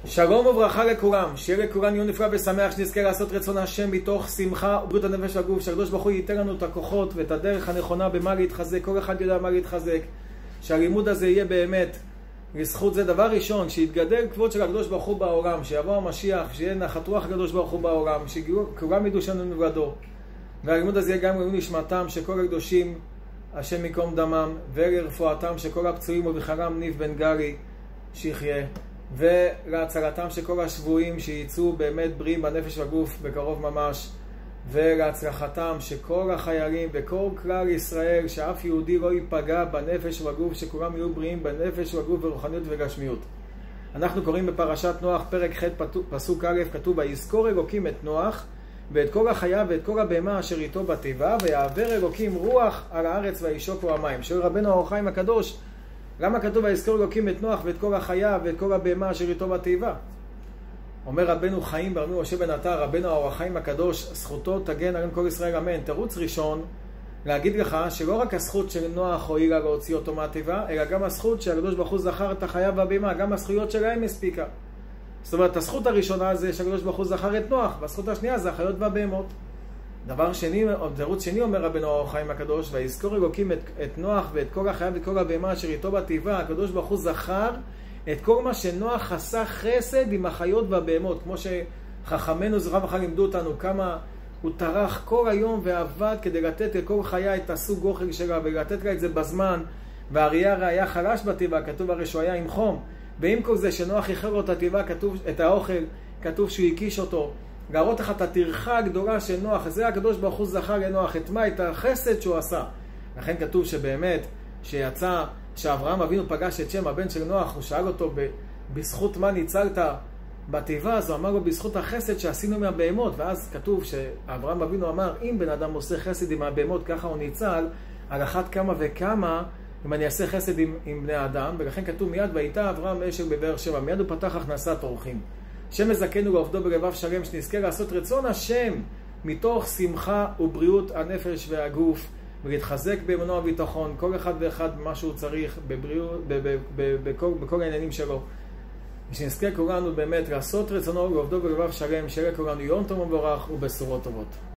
שלום וברכה לכולם, שיהיה לכולם יום נפלא ושמח, שנזכה לעשות רצון השם מתוך שמחה ובריאות הנפש והגוף, שהקדוש ברוך הוא ייתן לנו את הכוחות ואת הדרך הנכונה במה להתחזק. כל אחד יודע מה להתחזק, שהלימוד הזה יהיה באמת לזכות. זה דבר ראשון, שיתגדל כבוד של הקדוש ברוך הוא בעולם, שיבוא המשיח, שיהיה נחת רוח הקדוש ברוך הוא בעולם, שכולם ידעו שאנו נבלדו. והלימוד הזה יהיה גם לעילוי נשמתם שכל הקדושים השם מקום דמם, ולרפואתם שכל הפצועים ובכללם ניב בן גרי שיחיה, ולהצלתם שכל השבויים שיצאו באמת בריאים בנפש ובגוף בקרוב ממש, ולהצלחתם שכל החיילים וכל כלל ישראל, שאף יהודי לא ייפגע בנפש ובגוף, שכולם יהיו בריאים בנפש ובגוף ברוחניות וגשמיות. אנחנו קוראים בפרשת נוח פרק ח' פסוק א', כתוב: ויזכור אלוקים את נוח ואת כל החיה ואת כל הבהמה אשר איתו בתיבה, ויעבר אלוקים רוח על הארץ וישוקו המים. שואל רבנו האור החיים הקדוש, למה כתוב ויזכור אלוקים את נוח ואת כל החיה ואת כל הבהמה אשר איתו בתיבה? אומר רבנו חיים ברבי משה בן עטר, רבנו האור החיים הקדוש, זכותו תגן על כל ישראל אמן. תירוץ ראשון להגיד לך שלא רק הזכות של נוח הועילה להוציא אותו מהתיבה, אלא גם הזכות שהקדוש ברוך הוא זכר את החיה והבהמה, גם הזכויות שלהם הספיקה. זאת אומרת, הזכות הראשונה זה שהקדוש ברוך הוא זכר את נוח, והזכות השנייה זה החיות והבהמות. דבר שני, תירוץ שני, אומר רבנו האור החיים הקדוש, ויזכור אלוקים את נוח ואת כל החיה ואת כל הבהמה אשר איתו בתיבה. הקדוש ברוך הוא זכר את כל מה שנוח חסך חסד עם החיות והבהמות, כמו שחכמינו זרע וחג לימדו אותנו כמה הוא טרח כל היום ועבד כדי לתת לכל חיה את הסוג אוכל שלה ולתת לה את זה בזמן. והאריה הרי היה חלש בתיבה, כתוב הרי שהוא היה עם חום, ועם כל זה שנוח איחר לו את התיבה, כתוב את האוכל, כתוב שהוא הקיש אותו, להראות לך את הטרחה הגדולה של נוח. זה הקדוש ברוך הוא זכר לנוח, את מה? את החסד שהוא עשה. לכן כתוב שבאמת שיצא שאברהם אבינו פגש את שם הבן של נוח, הוא שאל אותו בזכות מה ניצלת בתיבה, אז הוא אמר לו בזכות החסד שעשינו מהבהמות. ואז כתוב שאברהם אבינו אמר, אם בן אדם עושה חסד עם הבהמות ככה הוא ניצל, על אחת כמה וכמה אם אני אעשה חסד עם בני האדם. ולכן כתוב מיד והייתה אברהם אשר בבאר שבע, מיד הוא פתח הכנסת אורחים. שם מזכנו לעובדו בלבב שלם, שנזכה לעשות רצון השם מתוך שמחה ובריאות הנפש והגוף, ולהתחזק באמונו וביטחון, כל אחד ואחד במה שהוא צריך, בבריאות, בכל העניינים שלו. ושנזכה כולנו באמת לעשות רצונו לעובדו בלבב שלם, שיהיה לכולנו יום טוב ומבורך ובשורות טובות.